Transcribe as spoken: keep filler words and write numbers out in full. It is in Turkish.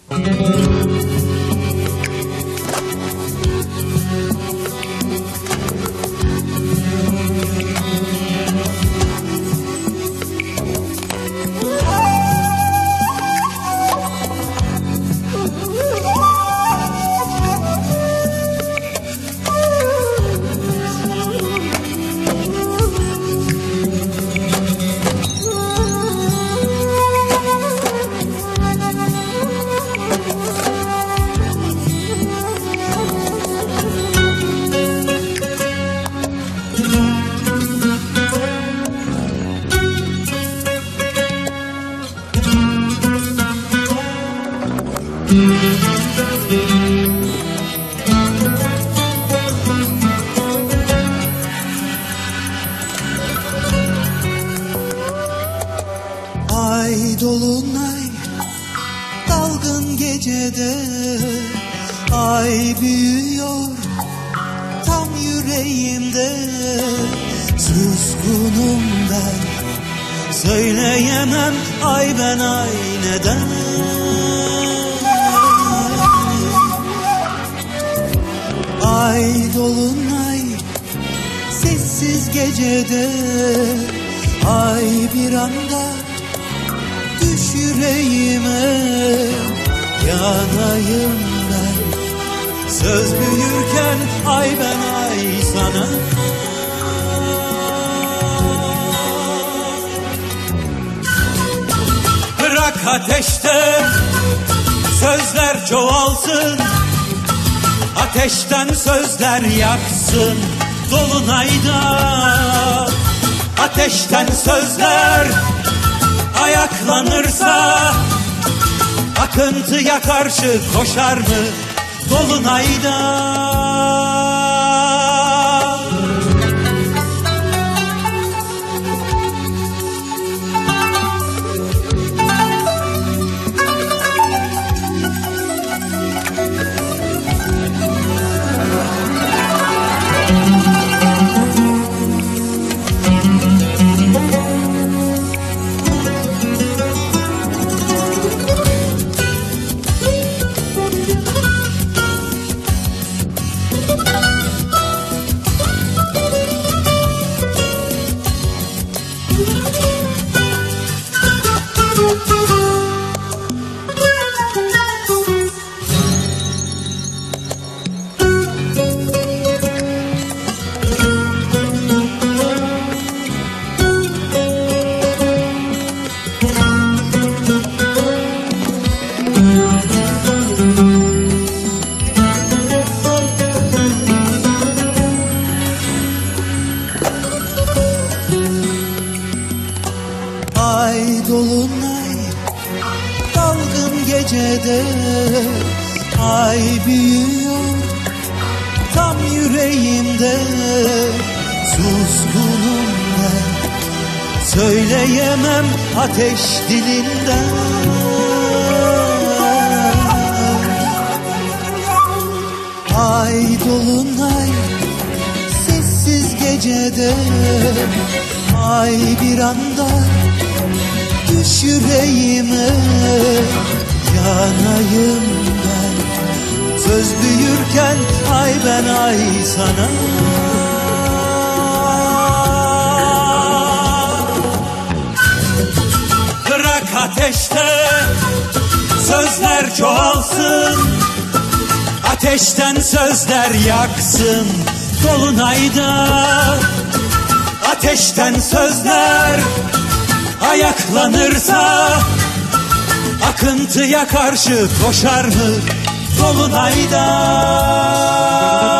Ay dolunay dalgın gecede, ay büyüyor tam yüreğimde. Suskunum ben, söyleyemem ay ben ay neden. Ay dolunay sessiz gecede, ay bir anda düş yüreğime. Yanayım ben söz büyürken ay ben ay sana. Bırak ateşte sözler çoğalsın, ateşten sözler yaksın dolunayda. Ateşten sözler ayaklanırsa, akıntıya karşı koşar mı dolunayda? Ay dolunay dalgın gecede, ay büyüyor tam yüreğimde. Suskunum ben, söyleyemem ateş dilinden. Ay dolunay sessiz gecede, ay bir anda düş yüreğime. Yanayım ben söz büyürken ay ben ay sana. Bırak ateşte sözler çoğalsın, ateşten sözler yaksın dolunayda. Ateşten sözler ayaklanırsa, akıntıya karşı koşar mı dolunayda?